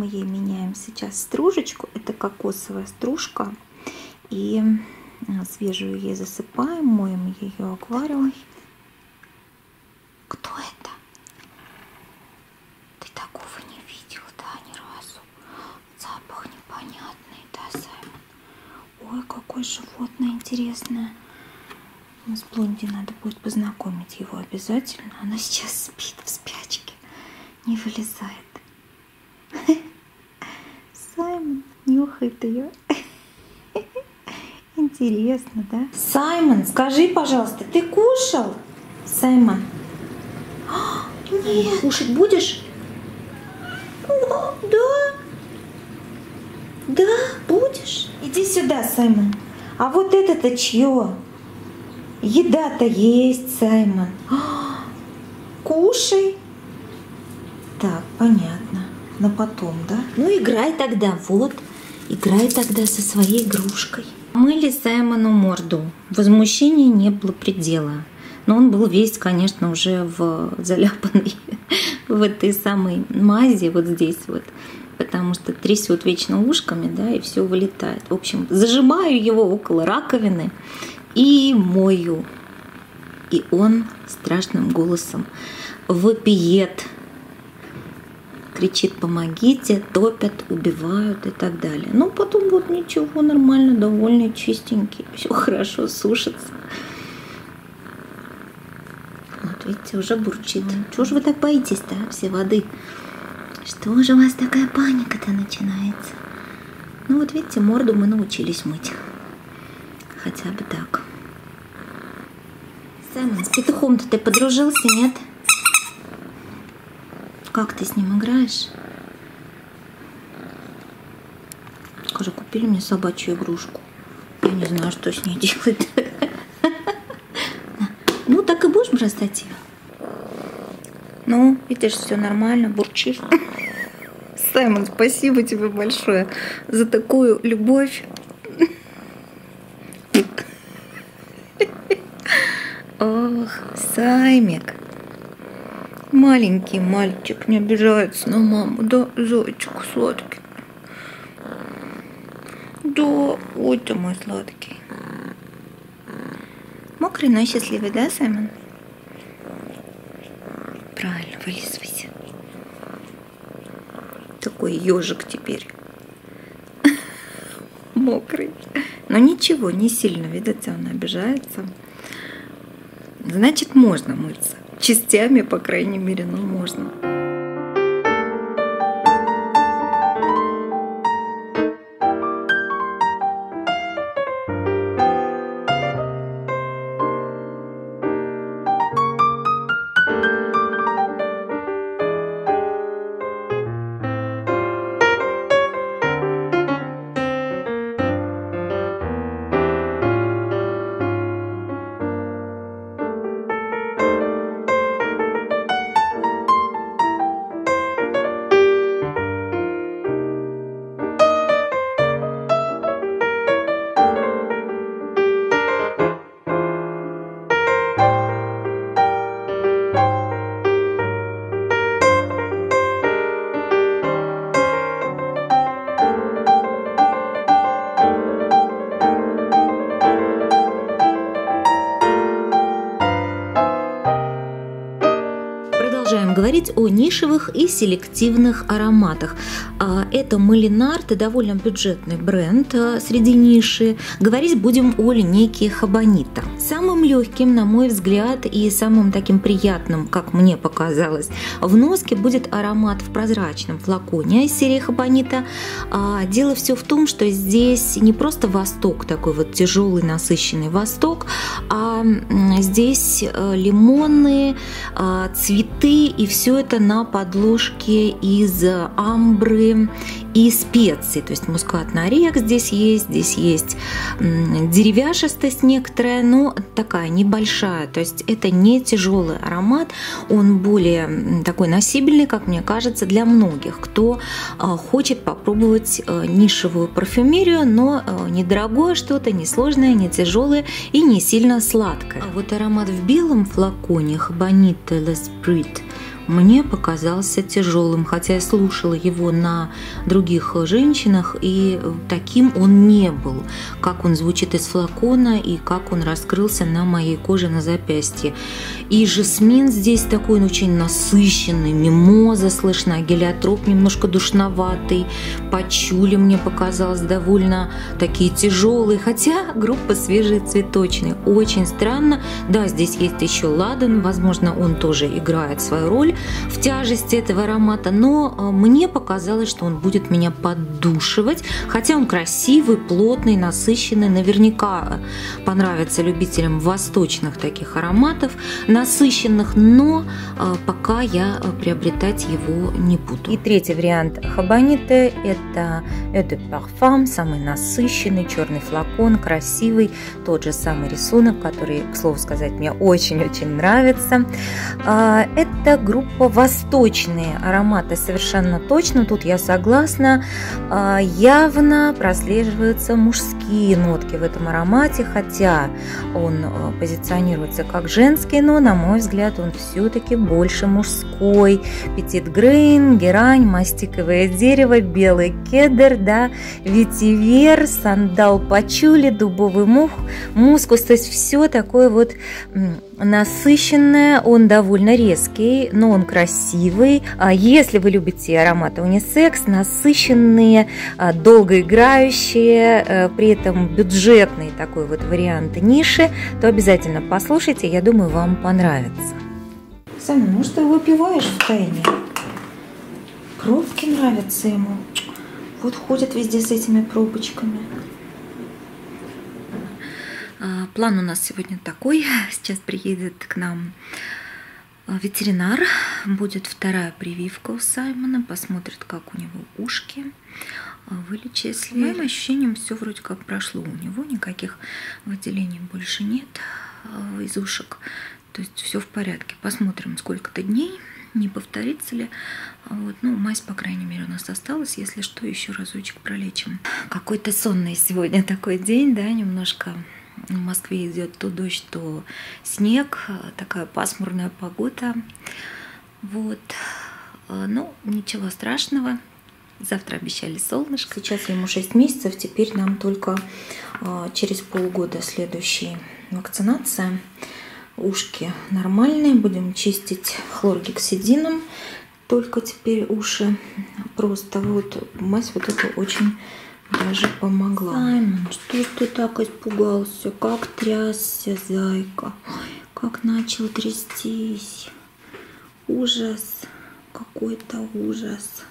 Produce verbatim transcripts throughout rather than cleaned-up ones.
мы ей меняем сейчас стружечку. Это кокосовая стружка. И свежую ей засыпаем, моем ее аквариум. Кто это? Ты такого не видел, да, ни разу? Запах непонятный, да, Саймон? Ой, какое животное интересное. Мы с Блонди надо будет познакомить его обязательно. Она сейчас спит в спячке, не вылезает. Саймон нюхает ее. Интересно, да? Саймон, скажи, пожалуйста, ты кушал? Саймон? А, нет. Кушать будешь? О, да. Да, будешь? Иди сюда, Саймон. А вот это-то чье? Еда-то есть, Саймон. А, кушай. Так, понятно. Но потом, да? Ну, играй тогда, вот. Играй тогда со своей игрушкой. Мыли Саймону морду. Возмущения не было предела. Но он был весь, конечно, уже в заляпанной в этой самой мази, вот здесь вот. Потому что трясет вечно ушками, да, и все вылетает. В общем, зажимаю его около раковины и мою. И он страшным голосом вопиет. Кричит: помогите, топят, убивают и так далее. Но потом вот ничего, нормально, довольный, чистенький, все хорошо сушится. Вот видите, уже бурчит. Чего же вы так боитесь-то, все воды? Что же у вас такая паника-то начинается? Ну вот видите, морду мы научились мыть. Хотя бы так. Саймон, с петухом-то ты подружился, нет? Как ты с ним играешь? Скажи, купили мне собачью игрушку. Я не знаю, что с ней делать. Ну, так и будешь бросать ее? Ну, видишь, все нормально, бурчишь. Саймон, спасибо тебе большое за такую любовь. Ох, Саймик. Маленький мальчик не обижается на маму, да, зайчик сладкий. Да, ой ты мой сладкий. Мокрый, но счастливый, да, Саймон? Правильно, вылизывайся. Такой ежик теперь. Мокрый. Но ничего, не сильно, видите, он обижается. Значит, можно мыться. Частями, по крайней мере, ну можно. Говорить о нишевых и селективных ароматах. Это Molinart, довольно бюджетный бренд среди ниши. Говорить будем о линейке Habanito. Самым легким, на мой взгляд, и самым таким приятным, как мне показалось, в носке будет аромат в прозрачном флаконе из серии Habanito. Дело все в том, что здесь не просто восток, такой вот тяжелый, насыщенный восток, а здесь лимоны, цветы, и все это на подложке из амбры и специй. То есть мускатный орех здесь есть, здесь есть деревяшистость некоторая, но такая небольшая. То есть это не тяжелый аромат, он более такой носибельный, как мне кажется, для многих, кто хочет попробовать нишевую парфюмерию, но недорогое что-то, не сложное, не тяжелое и не сильно сладкое. А вот аромат в белом флаконе Habanito L'Esprit мне показался тяжелым, хотя я слушала его на других женщинах, и таким он не был, как он звучит из флакона и как он раскрылся на моей коже на запястье. И жасмин здесь такой, он очень насыщенный, мимоза слышна, гелиотроп немножко душноватый, пачули мне показалось довольно такие тяжелые, хотя группа свежие цветочные. Очень странно. Да, здесь есть еще ладан, возможно, он тоже играет свою роль в тяжести этого аромата, но мне показалось, что он будет меня поддушивать, хотя он красивый, плотный, насыщенный, наверняка понравится любителям восточных таких ароматов, насыщенных, но пока я приобретать его не буду. И третий вариант Хабаните – это Eau de Parfum, самый насыщенный, черный флакон, красивый, тот же самый рисунок, который, к слову сказать, мне очень-очень нравится. Это группа восточные ароматы, совершенно точно, тут я согласна. Явно прослеживаются мужские нотки в этом аромате, хотя он позиционируется как женский, но, на мой взгляд, он все-таки больше мужской. Петит Грейн, герань, мастиковое дерево, белый кедр, да, ветивер, сандал пачули, дубовый мух, мускус, то есть все такое вот насыщенное, он довольно резкий, но он красивый. Если вы любите ароматы унисекс, насыщенные, долгоиграющие, при этом бюджетный такой вот вариант ниши, то обязательно послушайте, я думаю, вам понравится. Саня, ну что выпиваешь в тайне? Пробки нравятся ему. Вот ходит везде с этими пробочками. План у нас сегодня такой. Сейчас приедет к нам ветеринар. Будет вторая прививка у Саймона. Посмотрит, как у него ушки. Вылечит. С моим ощущением все вроде как прошло у него. Никаких выделений больше нет из ушек. То есть все в порядке. Посмотрим, сколько-то дней. Не повторится ли. Вот. Ну, мазь, по крайней мере, у нас осталась. Если что, еще разочек пролечим. Какой-то сонный сегодня такой день, да, немножко. В Москве идет то дождь, то снег. Такая пасмурная погода. Вот. Ну, ничего страшного. Завтра обещали солнышко. Сейчас ему шесть месяцев. Теперь нам только через полгода следующая вакцинация. Ушки нормальные, будем чистить хлоргексидином, только теперь уши просто вот мазь вот эта очень даже помогла. Саймон, что ж ты так испугался, как трясся, зайка, ой, как начал трястись, ужас, какой-то ужас.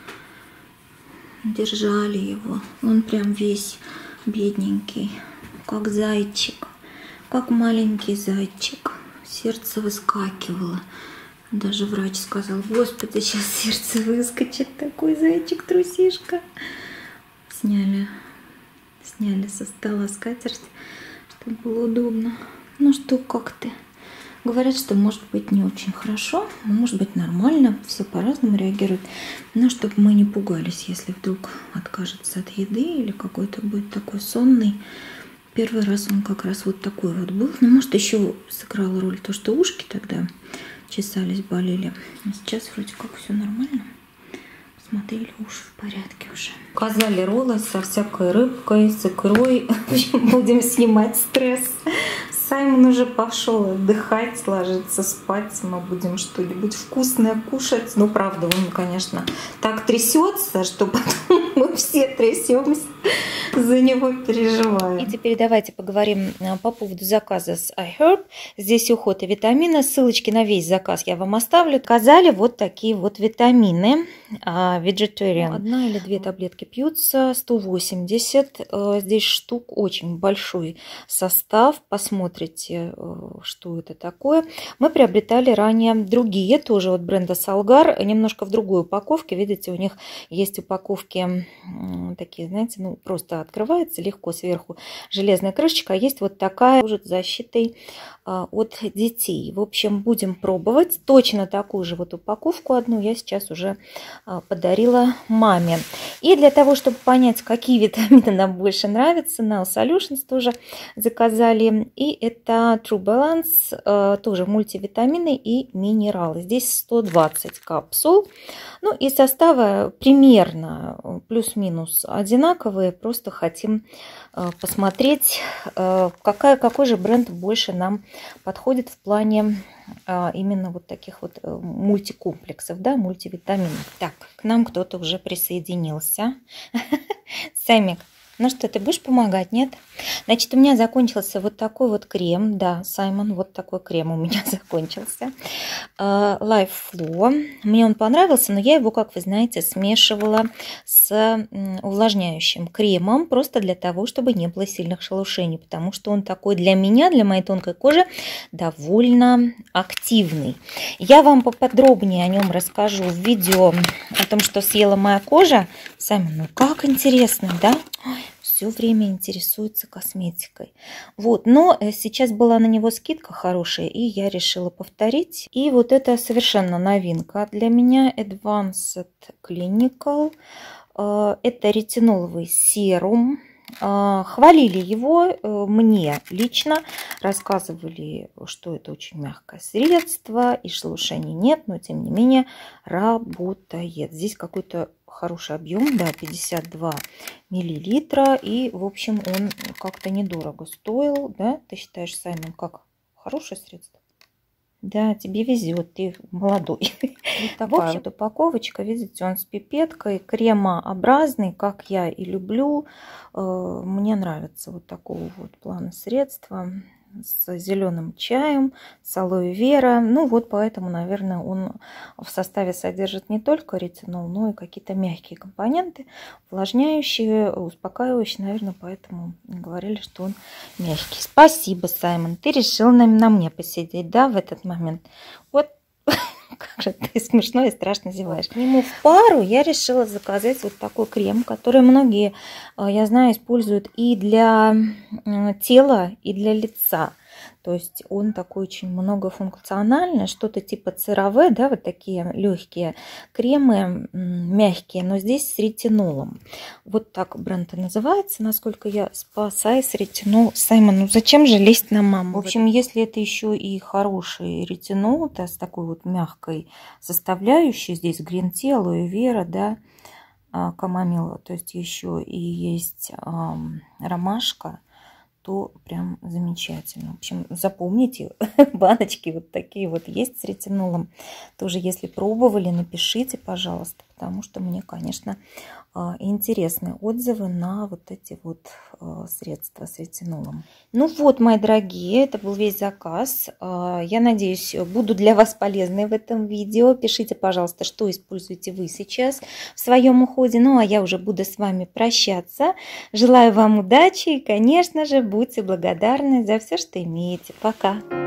Держали его, он прям весь бедненький, как зайчик. Как маленький зайчик. Сердце выскакивало. Даже врач сказал: господи, сейчас сердце выскочит. Такой зайчик-трусишка. Сняли. Сняли со стола скатерть, чтобы было удобно. Ну что, как ты? Говорят, что может быть не очень хорошо, может быть нормально. Все по-разному реагируют. Но чтобы мы не пугались, если вдруг откажется от еды или какой-то будет такой сонный. Первый раз он как раз вот такой вот был. Но может еще сыграла роль то, что ушки тогда чесались, болели. А сейчас вроде как все нормально. Смотрели, уши в порядке уже. Заказали роллы со всякой рыбкой, с икрой. Будем снимать стресс. Саймон уже пошел отдыхать, ложиться спать. Мы будем что-нибудь вкусное кушать. Ну, правда, он, конечно, так трясется, что потом мы все трясемся, за него переживаем. И теперь давайте поговорим по поводу заказа с iHerb. Здесь уход и витамины. Ссылочки на весь заказ я вам оставлю. Заказали вот такие вот витамины. Vegetarian. Одна или две таблетки пьются. сто восемьдесят. Здесь штук, очень большой состав. Посмотрите, что это такое. Мы приобретали ранее другие, тоже от бренда Salgar, немножко в другой упаковке. Видите, у них есть упаковки такие, знаете, ну просто открывается легко сверху железная крышечка, а есть вот такая уже с защитой от детей. В общем, будем пробовать. Точно такую же вот упаковку одну я сейчас уже подарила маме. И для того, чтобы понять, какие витамины нам больше нравятся, Now Solutions тоже заказали. И это True Balance, тоже мультивитамины и минералы. Здесь сто двадцать капсул. Ну и составы примерно плюс-минус одинаковые. Просто хотим посмотреть, какая, какой же бренд больше нам подходит в плане именно вот таких вот мультикомплексов, да, мультивитаминов. Так, к нам кто-то уже присоединился. Самик, ну что, ты будешь помогать, нет? Значит, у меня закончился вот такой вот крем. Да, Саймон, вот такой крем у меня закончился. Life Flow. Мне он понравился, но я его, как вы знаете, смешивала с увлажняющим кремом, просто для того, чтобы не было сильных шелушений, потому что он такой для меня, для моей тонкой кожи, довольно активный. Я вам поподробнее о нем расскажу в видео о том, что съела моя кожа. Саймон, ну как интересно, да? Все время интересуется косметикой. Вот, но сейчас была на него скидка хорошая, и я решила повторить. И вот это совершенно новинка для меня. Advanced Clinical. Это ретиноловый серум. Хвалили его мне лично, рассказывали, что это очень мягкое средство, и шелушений нет, но тем не менее работает. Здесь какой-то хороший объем, да, пятьдесят два миллилитра, и в общем он как-то недорого стоил, да? Ты считаешь, Саймон, как хорошее средство? Да, тебе везет, ты молодой. Вот такая вот упаковочка, видите, он с пипеткой, кремообразный, как я и люблю. Мне нравится вот такого вот плана средства с зеленым чаем, с алоэ вера. Ну вот поэтому, наверное, он в составе содержит не только ретинол, но и какие-то мягкие компоненты, увлажняющие, успокаивающие, наверное, поэтому говорили, что он мягкий. Спасибо, Саймон, ты решил на, на мне посидеть, да, в этот момент. Вот как же ты смешно и страшно зеваешь. К нему в пару я решила заказать вот такой крем, который многие, я знаю, используют и для тела, и для лица. То есть он такой очень многофункциональный, что-то типа ЦeraVe, да, вот такие легкие кремы, мягкие, но здесь с ретинолом. Вот так бренд и называется, насколько я спасаю с ретинол. Саймон, ну зачем же лезть на маму? В общем, если это еще и хороший ретинол, да, с такой вот мягкой составляющей, здесь грин-ти, алоэ вера, да, камомилла, то есть еще и есть эм, ромашка, то прям замечательно. В общем, запомните, баночки вот такие вот есть с ретинолом. Тоже, если пробовали, напишите, пожалуйста, потому что мне, конечно, интересные отзывы на вот эти вот средства с ретинолом. Ну вот, мои дорогие, это был весь заказ. Я надеюсь, буду для вас полезной в этом видео. Пишите, пожалуйста, что используете вы сейчас в своем уходе. Ну, а я уже буду с вами прощаться. Желаю вам удачи и, конечно же, будьте благодарны за все, что имеете. Пока!